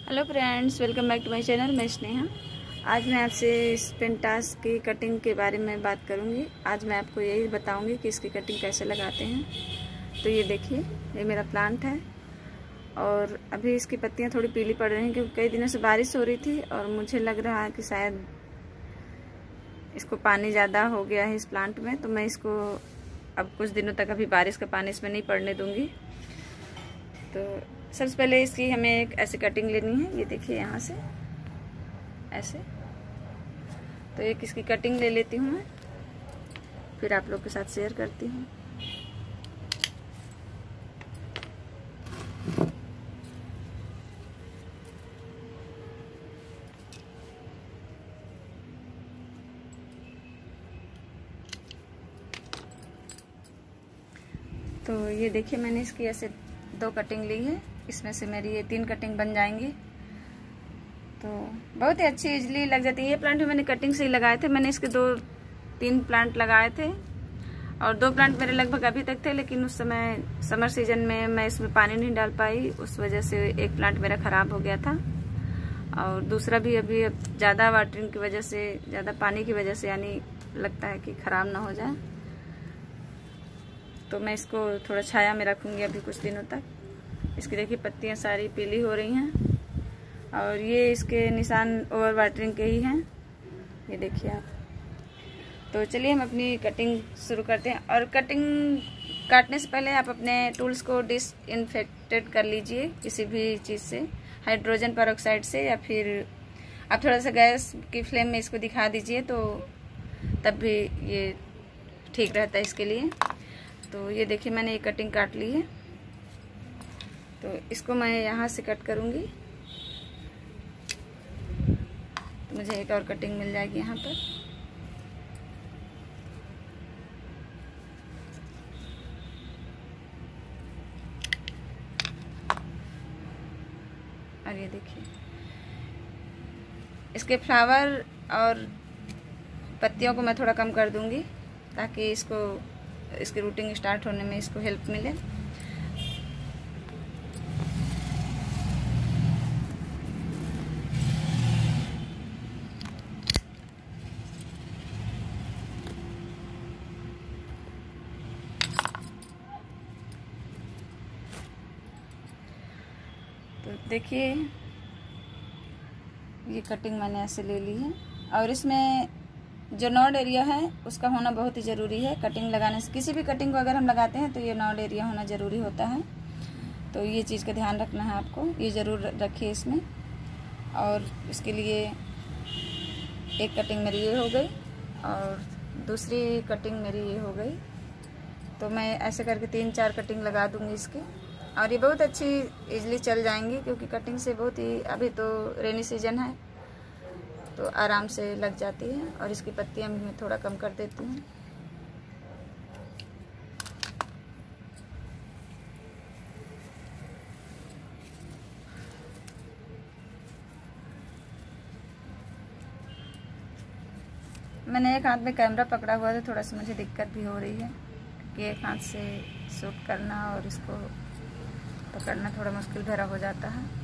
Hello friends, welcome back to my channel. मैं स्नेहा। आज मैं आपसे इस पेंटास की कटिंग के बारे में बात करूंगी। आज मैं आपको यही बताऊंगी कि इसकी कटिंग कैसे लगाते हैं। तो ये देखिए, ये मेरा प्लांट है और अभी इसकी पत्तियां थोड़ी पीली पड़ रही हैं क्योंकि कई दिनों से बारिश हो रही थी और मुझे लग रहा है कि शायद इसको पानी ज़्यादा हो गया है इस प्लांट में। तो मैं इसको अब कुछ दिनों तक अभी बारिश का पानी इसमें नहीं पड़ने दूंगी। तो सबसे पहले इसकी हमें एक ऐसे कटिंग लेनी है। ये देखिए, यहाँ से ऐसे। तो एक इसकी कटिंग ले लेती हूँ मैं, फिर आप लोग के साथ शेयर करती हूँ। तो ये देखिए, मैंने इसकी ऐसे 2 कटिंग ली है। इसमें से मेरी ये 3 कटिंग बन जाएंगी। तो बहुत ही अच्छी इजली लग जाती है। ये प्लांट भी मैंने कटिंग से ही लगाए थे। मैंने इसके 2-3 प्लांट लगाए थे और 2 प्लांट मेरे लगभग अभी तक थे, लेकिन उस समय समर सीजन में मैं इसमें पानी नहीं डाल पाई। उस वजह से एक प्लांट मेरा ख़राब हो गया था और दूसरा भी अभी ज़्यादा वाटरिंग की वजह से, ज़्यादा पानी की वजह से, यानी लगता है कि ख़राब ना हो जाए। तो मैं इसको थोड़ा छाया में रखूँगी अभी कुछ दिनों तक। इसकी देखिए पत्तियाँ सारी पीली हो रही हैं और ये इसके निशान ओवर वाटरिंग के ही हैं। ये देखिए आप। तो चलिए हम अपनी कटिंग शुरू करते हैं। और कटिंग काटने से पहले आप अपने टूल्स को डिसइंफेक्टेड कर लीजिए किसी भी चीज़ से, हाइड्रोजन पेरोक्साइड से, या फिर आप थोड़ा सा गैस की फ्लेम में इसको दिखा दीजिए, तो तब भी ये ठीक रहता है इसके लिए। तो ये देखिए, मैंने ये कटिंग काट ली है। तो इसको मैं यहाँ से कट करूँगी तो मुझे एक और कटिंग मिल जाएगी यहाँ पर। और ये देखिए, इसके फ्लावर और पत्तियों को मैं थोड़ा कम कर दूँगी ताकि इसकी रूटिंग स्टार्ट होने में इसको हेल्प मिले। तो देखिए, ये कटिंग मैंने ऐसे ले ली है और इसमें जो नॉड एरिया है उसका होना बहुत ही ज़रूरी है। कटिंग लगाने से, किसी भी कटिंग को अगर हम लगाते हैं तो ये नॉड एरिया होना ज़रूरी होता है। तो ये चीज़ का ध्यान रखना है आपको, ये ज़रूर रखिए इसमें। और इसके लिए एक कटिंग मेरी ये हो गई और दूसरी कटिंग मेरी ये हो गई। तो मैं ऐसे करके 3-4 कटिंग लगा दूँगी इसकी और ये बहुत अच्छी इजली चल जाएंगी क्योंकि कटिंग से बहुत ही, अभी तो रेनी सीजन है तो आराम से लग जाती है। और इसकी पत्तियां भी मैं थोड़ा कम कर देती हूँ। मैंने एक हाथ में कैमरा पकड़ा हुआ था, थोड़ा सा मुझे दिक्कत भी हो रही है कि एक हाथ से शूट करना और इसको पकड़ना थोड़ा मुश्किल भरा हो जाता है।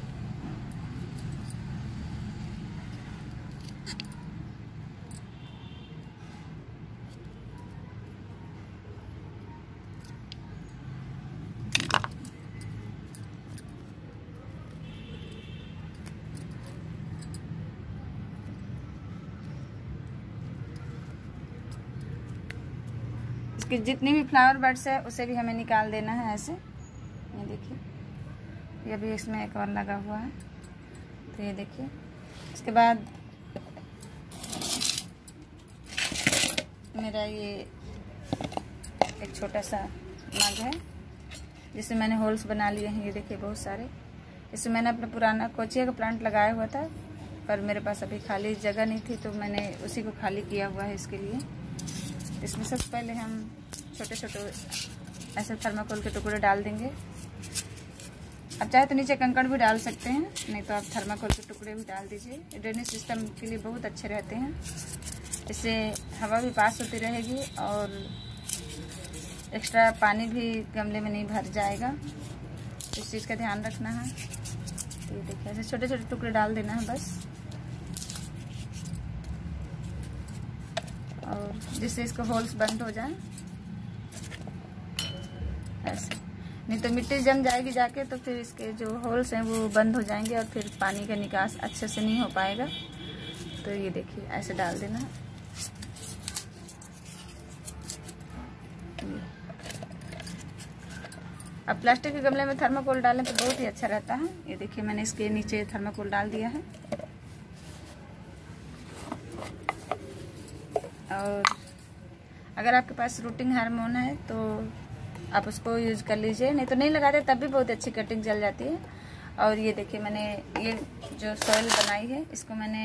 इसके जितनी भी फ्लावर बड्स है उसे भी हमें निकाल देना है ऐसे। ये देखिए, ये भी इसमें एक और लगा हुआ है। तो ये देखिए, इसके बाद मेरा ये एक छोटा सा मग है जिसमें मैंने होल्स बना लिए हैं। ये देखिए बहुत सारे। इसमें मैंने अपना पुराना कोचिया का प्लांट लगाया हुआ था पर मेरे पास अभी खाली जगह नहीं थी, तो मैंने उसी को खाली किया हुआ है इसके लिए। इसमें सबसे पहले हम छोटे छोटे ऐसे थर्माकोल के टुकड़े डाल देंगे। आप चाहे तो नीचे कंकड़ भी डाल सकते हैं, नहीं तो आप थर्माकोल के टुकड़े भी डाल दीजिए। ड्रेनेज सिस्टम के लिए बहुत अच्छे रहते हैं, इससे हवा भी पास होती रहेगी और एक्स्ट्रा पानी भी गमले में नहीं भर जाएगा। इस चीज़ का ध्यान रखना है। तो ये देखिए ऐसे छोटे छोटे टुकड़े डाल देना है बस, और जिससे इसको होल्स बंद हो जाए ऐसे, नहीं तो मिट्टी जम जाएगी जाके, तो फिर इसके जो होल्स हैं वो बंद हो जाएंगे और फिर पानी का निकास अच्छे से नहीं हो पाएगा। तो ये देखिए ऐसे डाल देना है। अब प्लास्टिक के गमले में थर्माकोल डालें तो बहुत ही अच्छा रहता है। ये देखिए मैंने इसके नीचे थर्माकोल डाल दिया है। और अगर आपके पास रूटिंग हार्मोन है तो आप उसको यूज कर लीजिए, नहीं तो नहीं लगाते तब भी बहुत अच्छी कटिंग चल जाती है। और ये देखिए मैंने ये जो सॉइल बनाई है इसको मैंने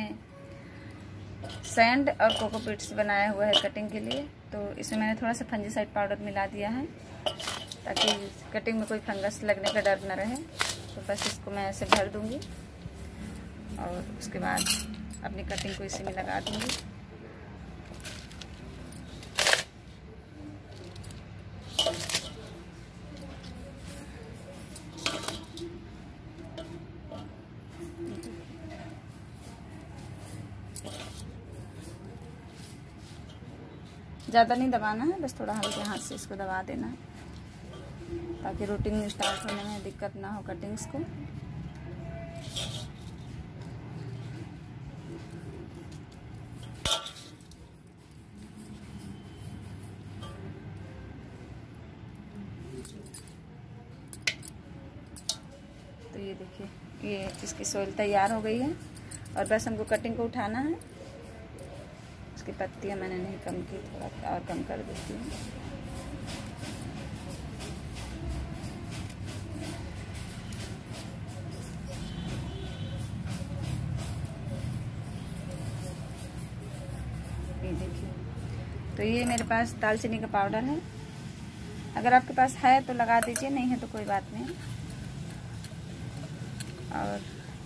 सैंड और कोकोपीट से बनाया हुआ है कटिंग के लिए। तो इसमें मैंने थोड़ा सा फंजीसाइड पाउडर मिला दिया है ताकि कटिंग में कोई फंगस लगने का डर न रहे। तो बस इसको मैं ऐसे भर दूंगी और उसके बाद अपनी कटिंग को इसी में लगा दूंगी। ज़्यादा नहीं दबाना है, बस थोड़ा हल्के हाथ से इसको दबा देना है ताकि रूटिंग स्टार्ट होने में दिक्कत ना हो कटिंग्स को। तो ये देखिए ये इसकी सोइल तैयार हो गई है और बस हमको कटिंग को उठाना है। इसकी पत्तियां मैंने नहीं कम की, थोड़ा और कम कर देती हूँ। ये देखिए, तो ये मेरे पास दालचीनी का पाउडर है। अगर आपके पास है तो लगा दीजिए, नहीं है तो कोई बात नहीं। और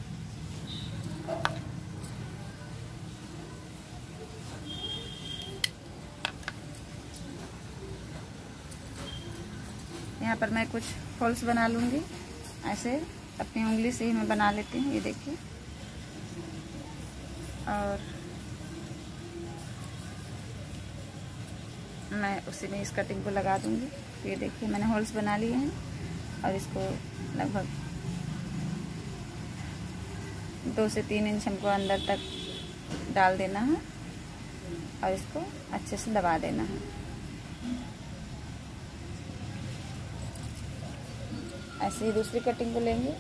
यहाँ पर मैं कुछ होल्स बना लूँगी, ऐसे अपनी उंगली से ही मैं बना लेती हूँ। ये देखिए, और मैं उसी में इस कटिंग को लगा दूँगी। तो ये देखिए मैंने होल्स बना लिए हैं और इसको लगभग 2 से 3 इंच हमको अंदर तक डाल देना है और इसको अच्छे से दबा देना है। ऐसे ही दूसरी कटिंग को लेंगे।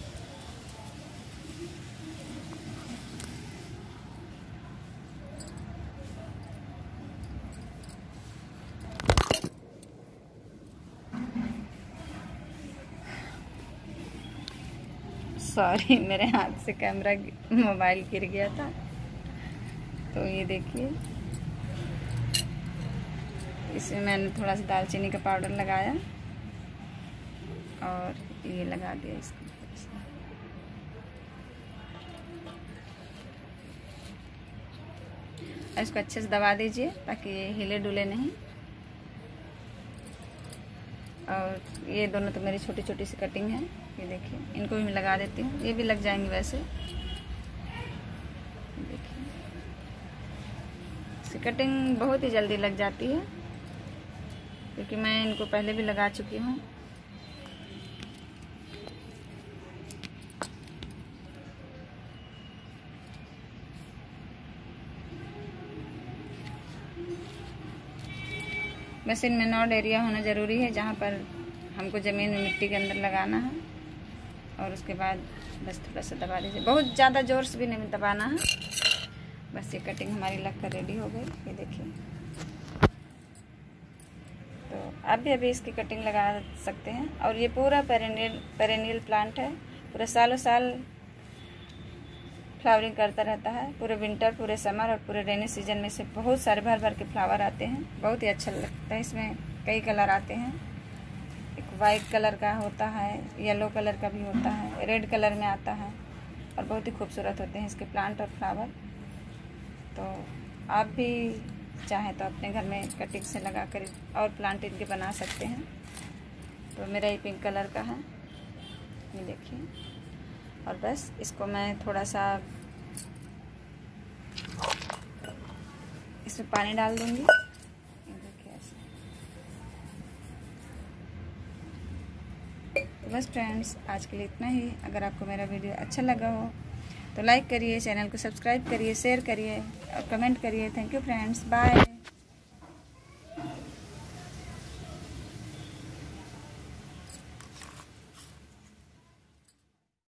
सॉरी, मेरे हाथ से कैमरा मोबाइल गिर गया था। तो ये देखिए इसमें मैंने थोड़ा सा दालचीनी का पाउडर लगाया और ये लगा दिया इसको। इसको अच्छे से दबा दीजिए ताकि ये हिले डुले नहीं। और ये दोनों तो मेरी छोटी छोटी सी कटिंग है। ये देखिए इनको भी मैं लगा देती हूँ, ये भी लग जाएंगे वैसे। देखिए इसकी कटिंग बहुत ही जल्दी लग जाती है क्योंकि मैं इनको पहले भी लगा चुकी हूँ। बस इनमें नॉड एरिया होना ज़रूरी है जहाँ पर हमको ज़मीन में मिट्टी के अंदर लगाना है। और उसके बाद बस थोड़ा सा दबा दीजिए, बहुत ज़्यादा ज़ोर से भी नहीं दबाना है। बस ये कटिंग हमारी लगकर रेडी हो गई। ये देखिए, तो आप भी अभी इसकी कटिंग लगा सकते हैं। और ये पूरा पेरेनियल प्लांट है, पूरा सालों साल फ्लावरिंग करता रहता है। पूरे विंटर, पूरे समर और पूरे रेनी सीजन में से बहुत सारे भर भर के फ्लावर आते हैं। बहुत ही अच्छा लगता है। इसमें कई कलर आते हैं, एक वाइट कलर का होता है, येलो कलर का भी होता है, रेड कलर में आता है और बहुत ही खूबसूरत होते हैं इसके प्लांट और फ्लावर। तो आप भी चाहें तो अपने घर में कटिंग से लगा कर और प्लांट इनके बना सकते हैं। तो मेरा ये पिंक कलर का है, ये देखिए। और बस इसको मैं थोड़ा सा इसमें पानी डाल दूँगी। देखिए ऐसे। तो बस फ्रेंड्स, आज के लिए इतना ही। अगर आपको मेरा वीडियो अच्छा लगा हो तो लाइक करिए, चैनल को सब्सक्राइब करिए, शेयर करिए और कमेंट करिए। Thank you friends, bye.